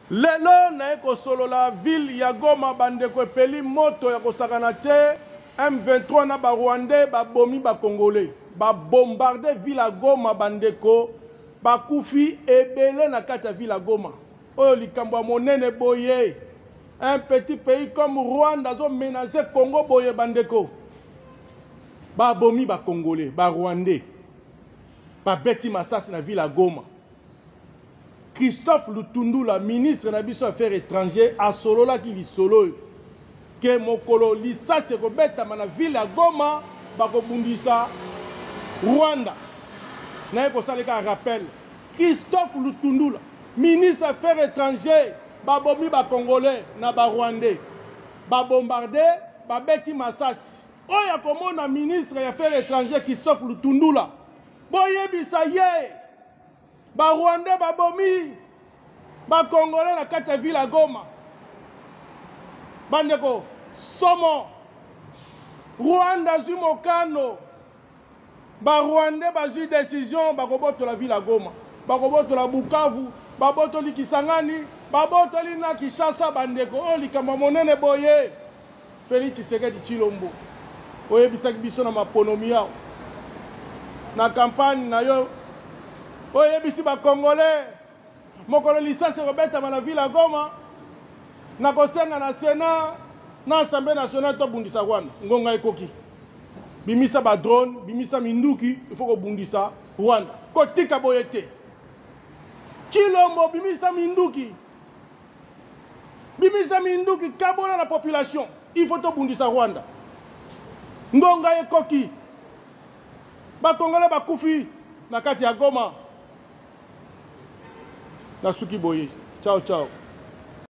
Lelo na eko solo la ville ya Goma bandeko epeli moto ya kosakana te M23 na ba Rwandais ba bomi ba Congolais ba bombarder ville ya Goma bandeko ba kufi ebele na kati ya ville ya Goma oyo likambo ya monene boye un petit pays comme Rwanda zo menacer Congo boye bandeko ba bomi ba Congolais ba Rwandais ba beti masasi na ville ya Goma. Christophe Lutundula, ministre de biso affaires étrangères, a solo la qui li solo que mokolo lisa se ko beta na ville ya Goma bako bundisa Rwanda. Na ko saleka rappel. Christophe Lutundula, ministre des affaires étrangères, ba bomi ba Congolais na ba Rwandais. Ba bombarder, ba beti masasi. Oya komona ministre des affaires étrangères Christophe Lutundula. Boyebisa ye. Ba Rwandais ba bomi ba Congolais na kati ya ville ya Goma bandeko somo Rwanda zui mokano ba Rwandais ba zui décision ba kobotola ville ya Goma ba kobotola Bukavu ba botoli Kisangani ba botoli na Kinshasa bandeko o likambo monene boye Félix Tshisekedi Tshilombo oyebisaki biso na maponomi yao na campagne na yo oye bisi ba Congolais mokolo lisasi robeta na ville ya Goma na kosenga na Sénat na Assemblée nationale to bundisa Rwanda ngonga ekoki bimisa ba drone bimisa minduki il faut ko bundisa Rwanda kotika boyete Tshilombo bimisa minduki kabola la population il faut to bundisa Rwanda ngonga ekoki ba Congolais ba kufi na kati ya Goma. Nasuki boye. Ciao, ciao.